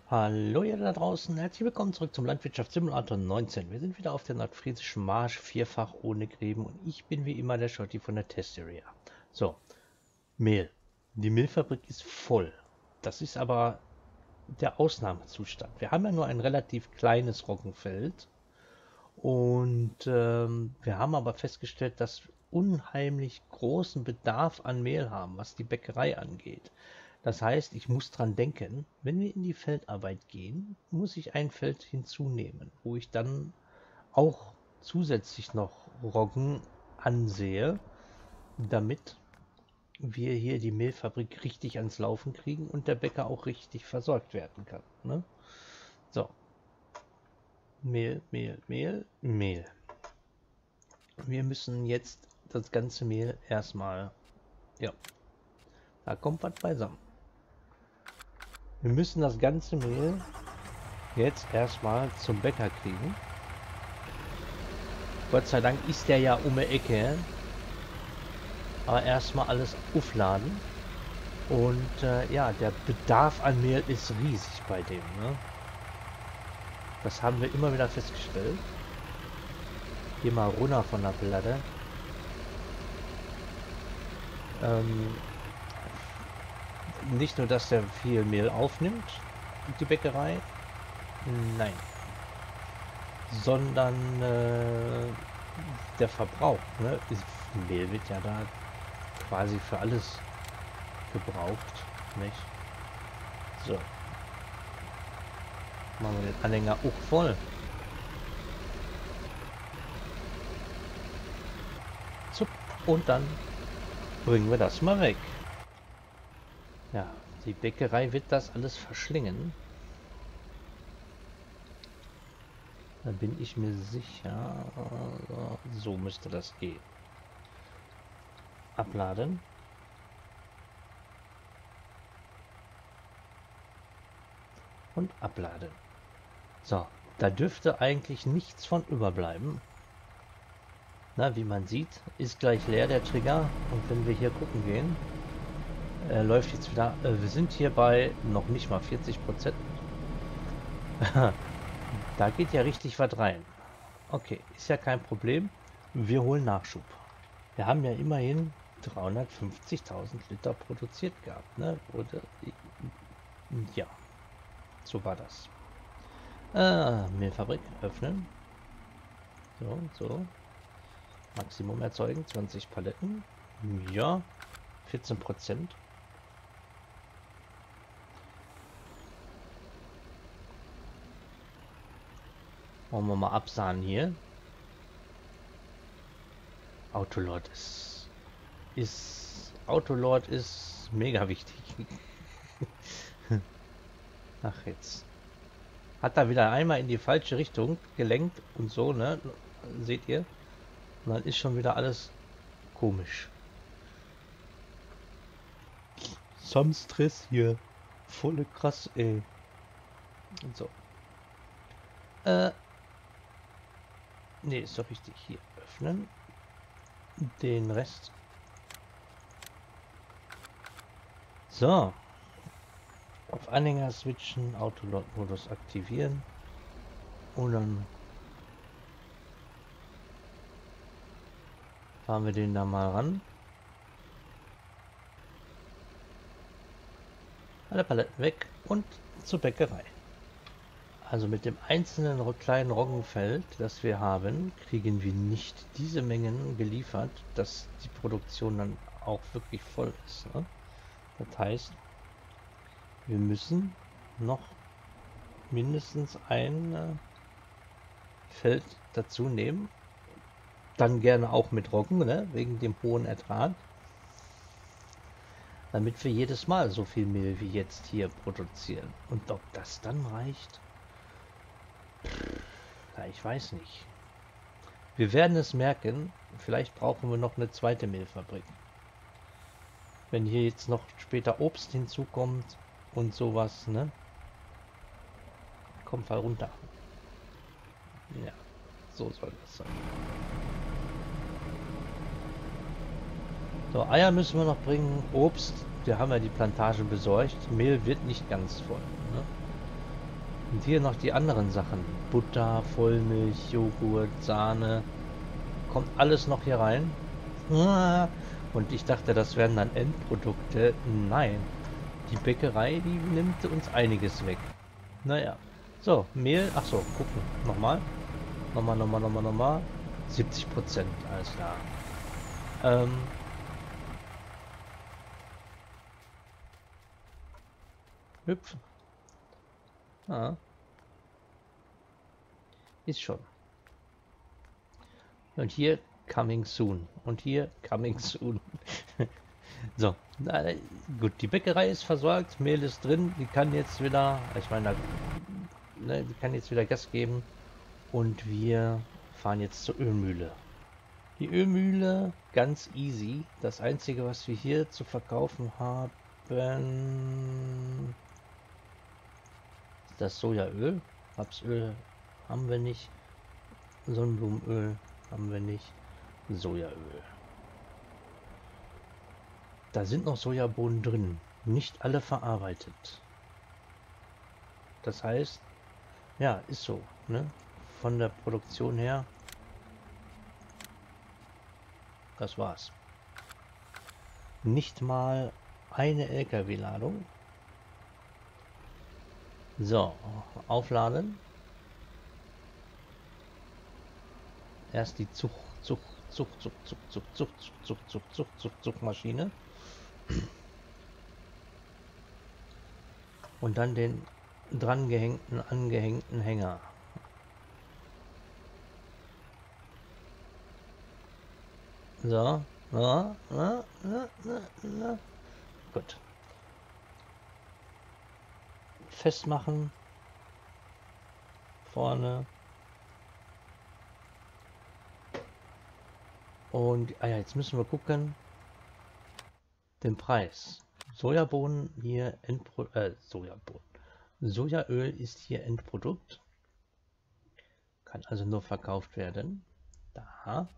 Hallo ihr da draußen, herzlich willkommen zurück zum Landwirtschaftssimulator 19. Wir sind wieder auf der nordfriesischen Marsch, vierfach ohne Gräben und ich bin wie immer der Schotti von der Testarea. So, Mehl. Die Mehlfabrik ist voll. Das ist aber der Ausnahmezustand. Wir haben ja nur ein relativ kleines Roggenfeld und wir haben aber festgestellt, dass wir unheimlich großen Bedarf an Mehl haben, was die Bäckerei angeht. Das heißt, ich muss dran denken, wenn wir in die Feldarbeit gehen, muss ich ein Feld hinzunehmen, wo ich dann auch zusätzlich noch Roggen ansehe, damit wir hier die Mehlfabrik richtig ans Laufen kriegen und der Bäcker auch richtig versorgt werden kann. Ne? So, Mehl, Mehl, Mehl, Mehl. Wir müssen jetzt das ganze Mehl erstmal, ja, da kommt was beisammen. Wir müssen das ganze Mehl jetzt erstmal zum Bäcker kriegen. Gott sei Dank ist der ja um die Ecke. Aber erstmal alles aufladen. Und ja, der Bedarf an Mehl ist riesig bei dem. Ne? Das haben wir immer wieder festgestellt. Geh mal runter von der Platte. Nicht nur, dass der viel Mehl aufnimmt, die Bäckerei. Nein. Sondern der Verbrauch. Ne? Mehl wird ja da quasi für alles gebraucht, nicht? So. Machen wir den Anhänger auch voll. Zup. Und dann bringen wir das mal weg. Ja, die Bäckerei wird das alles verschlingen. Da bin ich mir sicher. So müsste das gehen. Abladen. Und abladen. So, da dürfte eigentlich nichts von überbleiben. Na, wie man sieht, ist gleich leer der Trigger. Und wenn wir hier gucken gehen, läuft jetzt wieder. Wir sind hier bei noch nicht mal 40%. Da geht ja richtig was rein. Okay, ist ja kein Problem. Wir holen Nachschub. Wir haben ja immerhin 350.000 Liter produziert gehabt, ne? Oder ja, so war das. Mehlfabrik öffnen. So, so. Maximum erzeugen, 20 Paletten. Ja, 14%. Wollen wir mal absahen hier. Autolord Autolord ist mega wichtig. Ach, jetzt hat er wieder einmal in die falsche Richtung gelenkt und so, ne? Seht ihr? Und dann ist schon wieder alles komisch. Some Stress hier. Volle krass, ey. Und so. Ne, ist doch richtig. Hier öffnen. Den Rest. So. Auf Anhänger switchen, Autolog-Modus aktivieren. Und dann fahren wir den da mal ran. Alle Paletten weg und zur Bäckerei. Also mit dem einzelnen kleinen Roggenfeld, das wir haben, kriegen wir nicht diese Mengen geliefert, dass die Produktion dann auch wirklich voll ist. Ne? Das heißt, wir müssen noch mindestens ein Feld dazu nehmen. Dann gerne auch mit Roggen, ne? Wegen dem hohen Ertrag. Damit wir jedes Mal so viel Mehl wie jetzt hier produzieren. Und ob das dann reicht? Ja, ich weiß nicht. Wir werden es merken. Vielleicht brauchen wir noch eine zweite Mehlfabrik. Wenn hier jetzt noch später Obst hinzukommt und sowas, ne? Kommt mal runter. Ja, so soll das sein. So, Eier müssen wir noch bringen. Obst, wir haben ja die Plantage besorgt. Mehl wird nicht ganz voll. Ne? Und hier noch die anderen Sachen. Butter, Vollmilch, Joghurt, Sahne. Kommt alles noch hier rein. Ah, und ich dachte, das wären dann Endprodukte. Nein. Die Bäckerei, die nimmt uns einiges weg. Naja. So, Mehl. Ach so, gucken. Nochmal. Nochmal. 70%. Alles klar. Hüpfen. Ah, ist schon. Und hier coming soon. Und hier coming soon. So, na, gut, die Bäckerei ist versorgt, Mehl ist drin, die kann jetzt wieder, ich meine, ne, die kann jetzt wieder Gas geben und wir fahren jetzt zur Ölmühle. Die Ölmühle, ganz easy. Das Einzige, was wir hier zu verkaufen haben, ist das Sojaöl. Rapsöl haben wir nicht, Sonnenblumenöl haben wir nicht, Sojaöl. Da sind noch Sojabohnen drin, nicht alle verarbeitet. Das heißt, ja, ist so, ne? Von der Produktion her, das war's. Nicht mal eine LKW-Ladung. So, aufladen. Erst die Zuchtmaschine. Und dann den angehängten Hänger. So, gut. Festmachen. Vorne. Und ja, jetzt müssen wir gucken. Den Preis. Sojabohnen hier Sojaöl ist hier Endprodukt. Kann also nur verkauft werden. Da.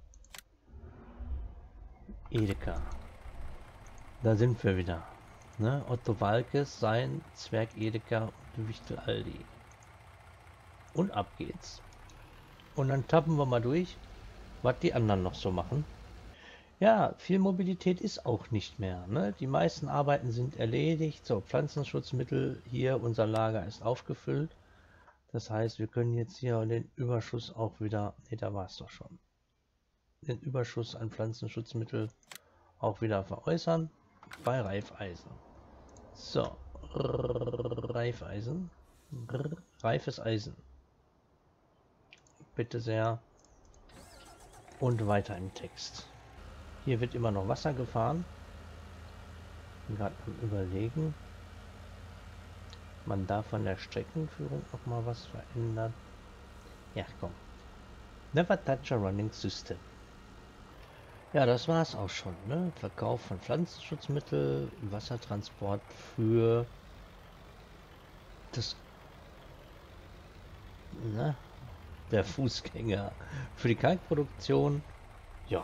Edeka. Da sind wir wieder. Ne? Otto Walkes, sein Zwerg Edeka und Wichtel Aldi. Und ab geht's. Und dann tappen wir mal durch, was die anderen noch so machen. Ja, viel Mobilität ist auch nicht mehr. Ne? Die meisten Arbeiten sind erledigt. So, Pflanzenschutzmittel hier, unser Lager ist aufgefüllt. Das heißt, wir können jetzt hier den Überschuss auch wieder, ne, da war es doch schon, den Überschuss an Pflanzenschutzmittel auch wieder veräußern bei Reifeisen. So, Reifeisen, reifes Eisen. Bitte sehr. Und weiter im Text. Hier wird immer noch Wasser gefahren. Bin gerade am Überlegen. Man darf an der Streckenführung noch mal was verändern. Ja, komm. Never touch a running system. Ja, das war es auch schon. Ne? Verkauf von Pflanzenschutzmittel, Wassertransport für das, ne, der Fußgänger. Für die Kalkproduktion, ja.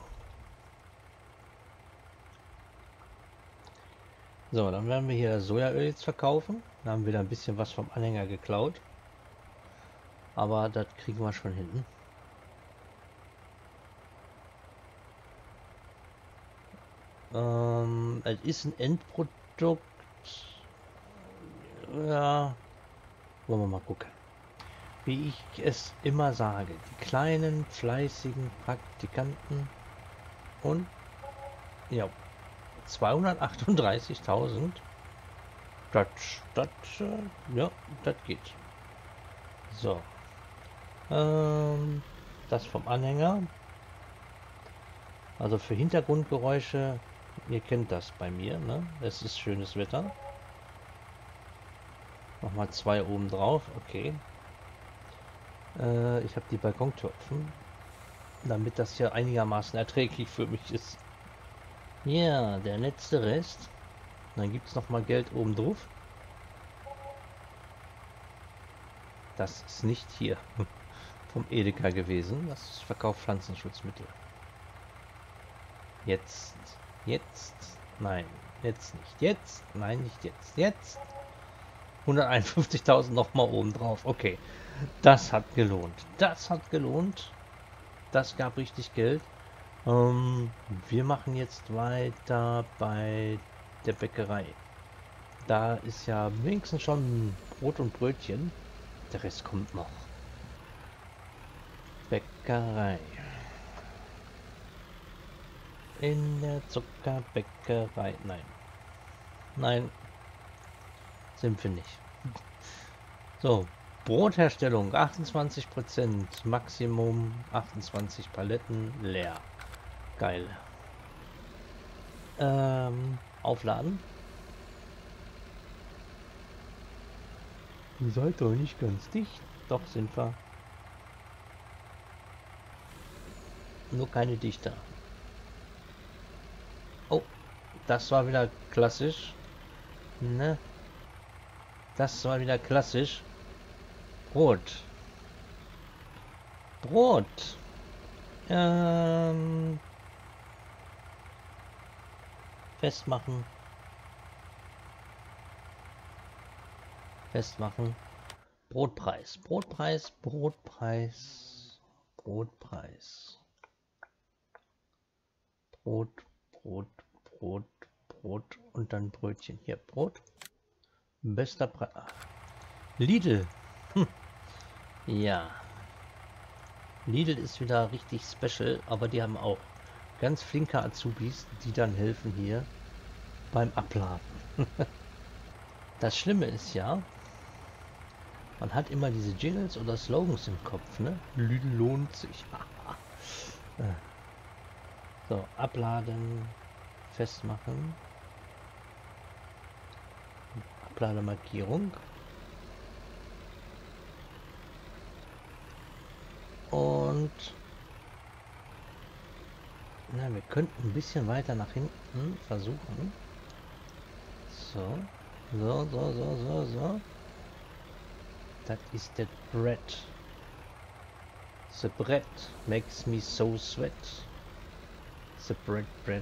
So, dann werden wir hier das Sojaöl jetzt verkaufen. Da haben wir da ein bisschen was vom Anhänger geklaut. Aber das kriegen wir schon hinten. Es ist ein Endprodukt. Ja, wollen wir mal gucken. Wie ich es immer sage, die kleinen, fleißigen Praktikanten und ja, 238.000. Das, ja, das geht. So. Das vom Anhänger. Also für Hintergrundgeräusche, ihr kennt das bei mir, ne? Es ist schönes Wetter. Nochmal 2 oben drauf, okay. Ich habe die Balkontür offen, damit das hier einigermaßen erträglich für mich ist. Ja, der letzte Rest. Dann gibt es noch mal Geld oben drauf. Das ist nicht hier vom Edeka gewesen. Das ist Verkauf Pflanzenschutzmittel. Jetzt, nein, jetzt nicht. Jetzt, nein, nicht jetzt. Jetzt 151.000 nochmal oben drauf. Okay, das hat gelohnt. Das hat gelohnt. Das gab richtig Geld. Wir machen jetzt weiter bei der Bäckerei. Da ist ja wenigstens schon Brot und Brötchen. Der Rest kommt noch. Bäckerei. In der Zuckerbäckerei. Nein. Nein. Sind wir nicht. So. Brotherstellung 28%. Maximum 28 Paletten. Leer. Geil. Aufladen. Ihr seid doch nicht ganz dicht. Doch sind wir. Nur keine Dichter. Oh, das war wieder klassisch. Ne? Das war wieder klassisch. Brot. Brot. Festmachen. Festmachen. Brotpreis. Brotpreis. Brotpreis. Brotpreis. Brot, Brot, Brot, Brot und dann Brötchen. Hier, Brot. Bester Preis. Lidl. Ja. Lidl ist wieder richtig special, aber die haben auch ganz flinke Azubis, die dann helfen hier beim Abladen. Das Schlimme ist ja, man hat immer diese Jingles oder Slogans im Kopf, ne? Lidl lohnt sich. So, abladen, festmachen. Ablademarkierung. Und na, wir könnten ein bisschen weiter nach hinten versuchen. So. So. Das ist der Bread. The bread makes me so sweat. The bread.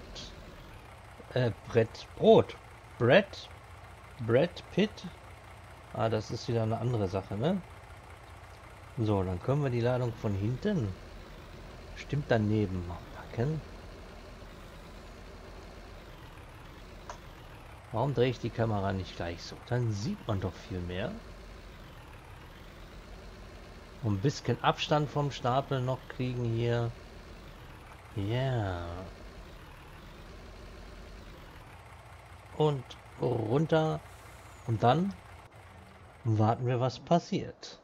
Brot. Bread Pit. Ah, das ist wieder eine andere Sache, ne? So, dann können wir die Ladung von hinten stimmt daneben noch packen. Warum drehe ich die Kamera nicht gleich so? Dann sieht man doch viel mehr. Und ein bisschen Abstand vom Stapel noch kriegen hier. Ja. Yeah. Und runter. Und dann warten wir, was passiert.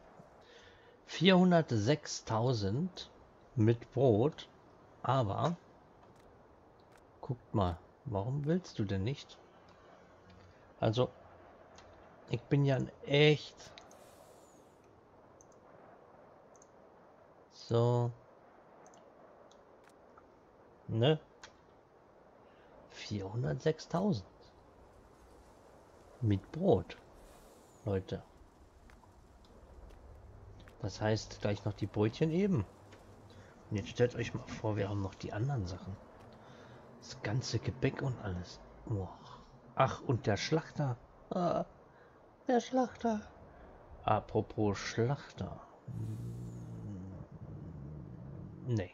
406.000 mit Brot. Aber guckt mal, warum willst du denn nicht? Also, ich bin ja echt so, ne? 406.000 mit Brot, Leute. Das heißt, gleich noch die Brötchen eben. Und jetzt stellt euch mal vor, wir haben noch die anderen Sachen. Das ganze Gebäck und alles. Oh. Ach, und der Schlachter. Ah, der Schlachter. Apropos Schlachter. Nee.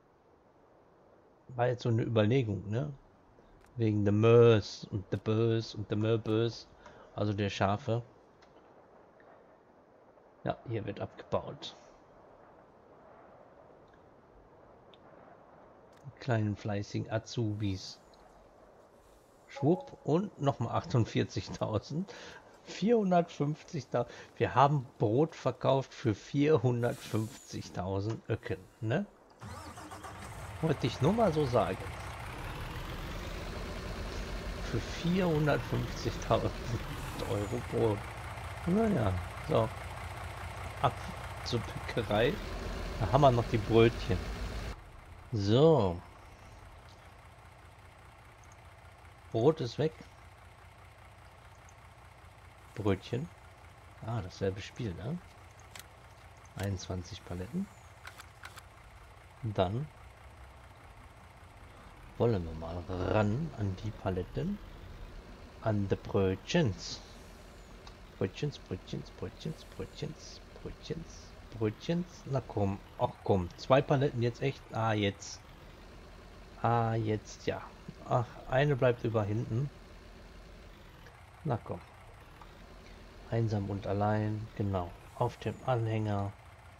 War jetzt so eine Überlegung, ne? Wegen der Mörs und der Bös und der Möbös. Also der Schafe. Ja, hier wird abgebaut. Die kleinen fleißigen Azubis. Schwupp und nochmal 48.000. 450.000. Wir haben Brot verkauft für 450.000 Öcken, ne? Wollte ich nur mal so sagen. Für 450.000 Euro Brot. Naja, so. Ab zur Bäckerei. Da haben wir noch die Brötchen. So. Brot ist weg. Brötchen. Ah, dasselbe Spiel, ne? 21 Paletten. Dann wollen wir mal ran an die Paletten. An die Brötchens. Brötchens, Brötchens, Brötchens, Brötchens, Brötchens, Brötchens. Na komm, ach komm. 2 Paletten jetzt echt? Ah, jetzt. Ah, jetzt, ja. Ach, eine bleibt über hinten. Na komm. Einsam und allein, genau. Auf dem Anhänger.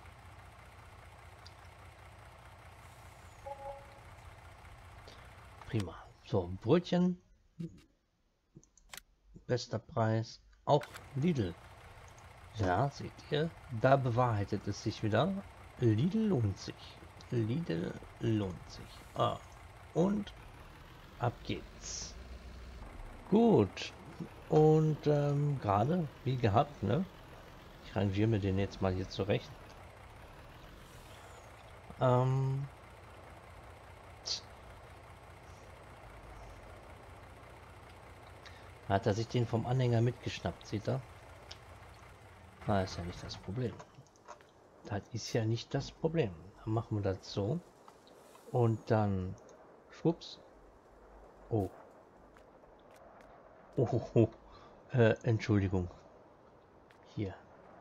Prima. So, Brötchen. Bester Preis. Auch Lidl. Ja, seht ihr? Da bewahrheitet es sich wieder. Lidl lohnt sich. Lidl lohnt sich. Ah, und ab geht's. Gut. Und gerade, wie gehabt, ne? Ich rangiere mir den jetzt mal hier zurecht. Hat er sich den vom Anhänger mitgeschnappt, sieht er? Na, ist ja nicht das Problem. Das ist ja nicht das Problem. Dann machen wir das so. Und dann... Schwupps. Oh. Oh. Entschuldigung. Hier.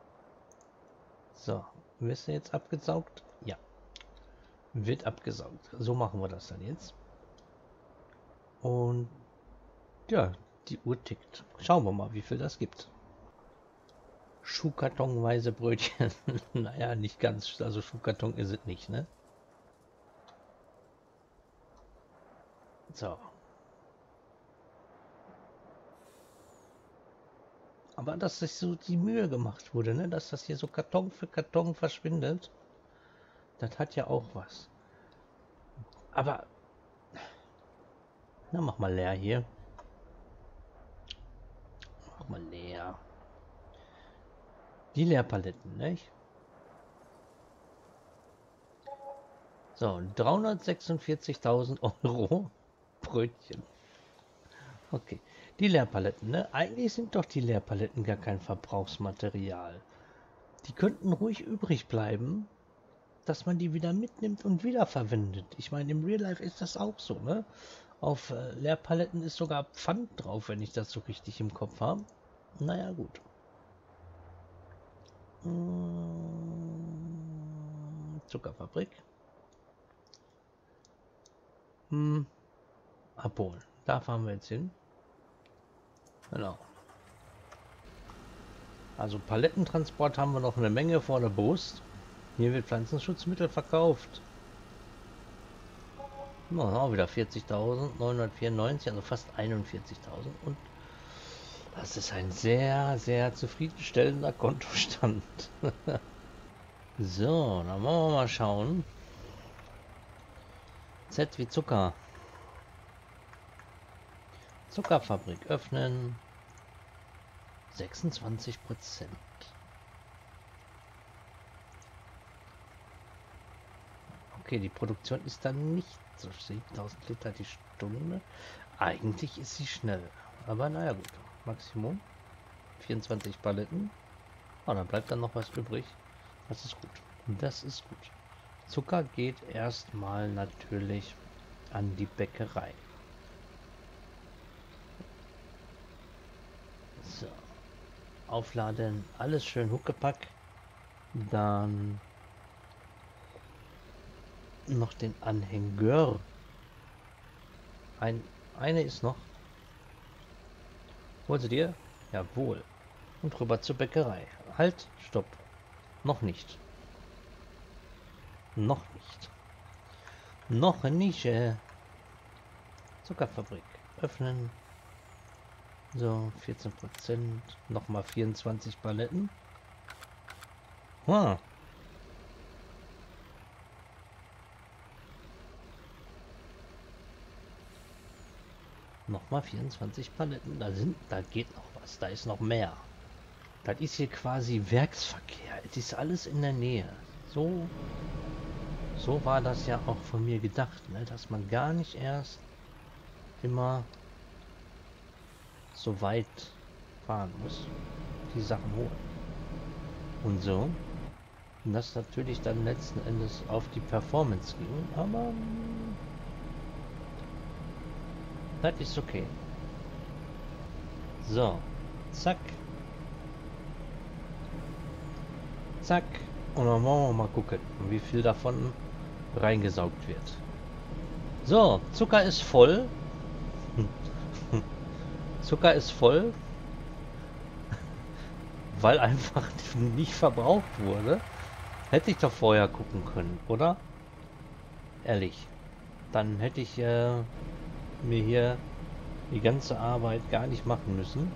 So. Wirst du jetzt abgesaugt? Ja. Wird abgesaugt. So machen wir das dann jetzt. Und... Ja, die Uhr tickt. Schauen wir mal, wie viel das gibt. Schuhkartonweise Brötchen. Naja, nicht ganz. Also Schuhkarton ist es nicht, ne? So. Aber dass sich so die Mühe gemacht wurde, ne? Dass das hier so Karton für Karton verschwindet, das hat ja auch was. Aber, na, mach mal leer hier. Mach mal leer. Die Leerpaletten, nicht? So, 346.000 Euro Brötchen. Okay, die Leerpaletten, ne? Eigentlich sind doch die Leerpaletten gar kein Verbrauchsmaterial. Die könnten ruhig übrig bleiben, dass man die wieder mitnimmt und wiederverwendet. Ich meine, im Real Life ist das auch so, ne? Auf Leerpaletten ist sogar Pfand drauf, wenn ich das so richtig im Kopf habe. Naja, gut. Zuckerfabrik. Abholen. Da fahren wir jetzt hin. Genau. Also Palettentransport haben wir noch eine Menge vor der Brust. Hier wird Pflanzenschutzmittel verkauft. No, auch wieder 40.994, also fast 41.000. Und das ist ein sehr, sehr zufriedenstellender Kontostand. So, dann wollen wir mal schauen. Z wie Zucker. Zuckerfabrik öffnen. 26%. Okay, die Produktion ist dann nicht so 7.000 Liter die Stunde. Eigentlich ist sie schnell. Aber naja gut. Maximum 24 Paletten. Oh, dann bleibt dann noch was übrig. Das ist gut. Das ist gut. Zucker geht erstmal natürlich an die Bäckerei. So. Aufladen. Alles schön Huckepack. Dann noch den Anhänger. Eine ist noch. Hol sie dir? Jawohl. Und rüber zur Bäckerei. Halt, stopp. Noch nicht. Noch nicht. Noch nicht. Zuckerfabrik. Öffnen. So, 14%. Nochmal 24 Paletten. Hm. Nochmal 24 Paletten. Da geht noch was. Da ist noch mehr. Das ist hier quasi Werksverkehr. Es ist alles in der Nähe. So war das ja auch von mir gedacht, ne? Dass man gar nicht erst immer so weit fahren muss. Die Sachen holen. Und so. Und das natürlich dann letzten Endes auf die Performance ging. Aber das ist okay. So, zack. Zack. Und dann wollen wir mal gucken, wie viel davon reingesaugt wird. So, Zucker ist voll. Zucker ist voll, weil einfach nicht verbraucht wurde. Hätte ich doch vorher gucken können, oder? Ehrlich. Dann hätte ich mir hier die ganze Arbeit gar nicht machen müssen.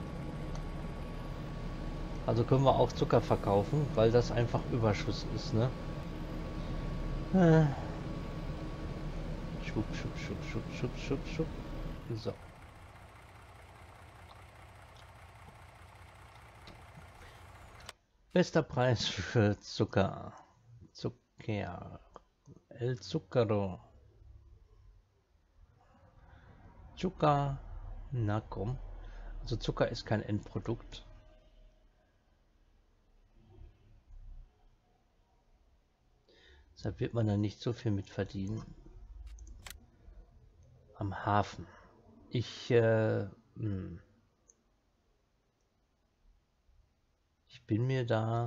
Also können wir auch Zucker verkaufen, weil das einfach Überschuss ist, ne? Schub, schub, schub, schub, schub, schub, schub. So. Bester Preis für Zucker. Zucker. El Zucchero. Zucker. Na komm. Also Zucker ist kein Endprodukt. Deshalb wird man da nicht so viel mit verdienen. Am Hafen. Ich bin mir da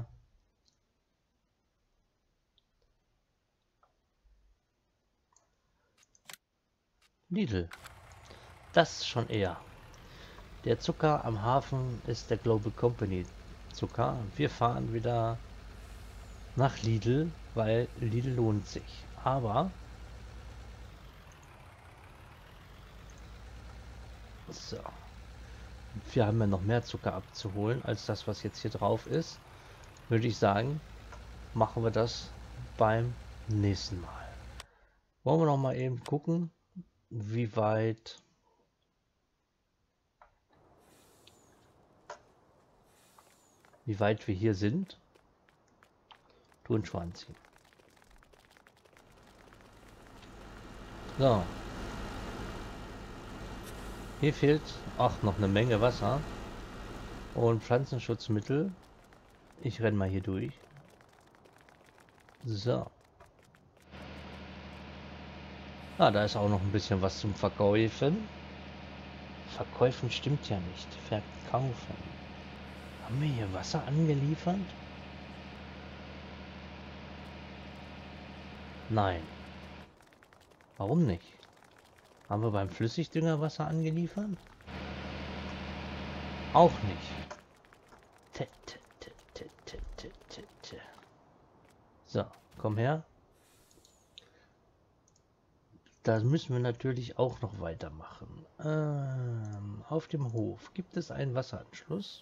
Lidl. Das schon eher. Der Zucker am Hafen ist der Global Company Zucker. Wir fahren wieder nach Lidl, weil Lidl lohnt sich. Aber so, wir haben ja noch mehr Zucker abzuholen als das, was jetzt hier drauf ist. Würde ich sagen, machen wir das beim nächsten Mal. Wollen wir noch mal eben gucken, wie weit wir hier sind. Turnschuhe anziehen. So. Hier fehlt auch noch eine Menge Wasser und Pflanzenschutzmittel. Ich renne mal hier durch. So. Ah, da ist auch noch ein bisschen was zum Verkaufen. Verkaufen stimmt ja nicht. Verkaufen. Haben wir hier Wasser angeliefert? Nein. Warum nicht? Haben wir beim Flüssigdünger Wasser angeliefert? Auch nicht. So, komm her. Da müssen wir natürlich auch noch weitermachen. Auf dem Hof gibt es einen Wasseranschluss.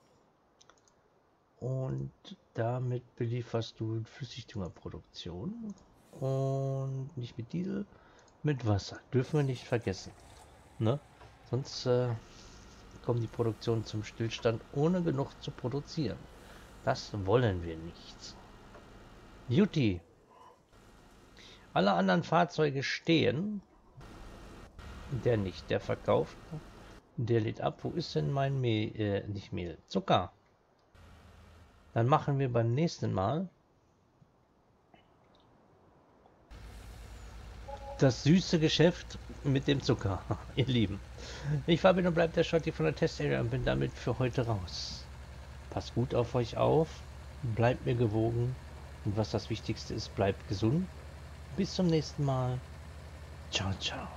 Und damit belieferst du Flüssigdüngerproduktion. Und nicht mit Diesel, mit Wasser. Dürfen wir nicht vergessen. Ne? Sonst kommt die Produktion zum Stillstand, ohne genug zu produzieren. Das wollen wir nicht. Juti. Alle anderen Fahrzeuge stehen. Der nicht, der verkauft. Der lädt ab. Wo ist denn mein Mehl? Nicht Mehl. Zucker. Dann machen wir beim nächsten Mal das süße Geschäft mit dem Zucker, ihr Lieben. Ich war bin und bleibt der Schotti von der Testarea und bin damit für heute raus. Passt gut auf euch auf, bleibt mir gewogen und was das Wichtigste ist, bleibt gesund. Bis zum nächsten Mal. Ciao, ciao.